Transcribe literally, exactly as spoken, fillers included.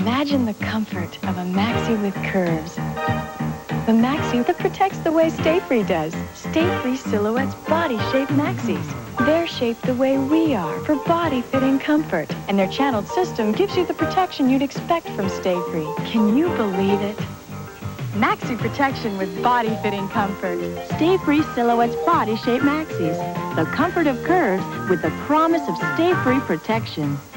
Imagine the comfort of a maxi with curves. The maxi that protects the way Stayfree does. Stayfree Silouhettes body-shaped maxis. They're shaped the way we are for body-fitting comfort. And their channeled system gives you the protection you'd expect from Stayfree. Can you believe it? Maxi protection with body-fitting comfort. Stayfree Silouhettes body-shaped maxis. The comfort of curves with the promise of Stayfree protection.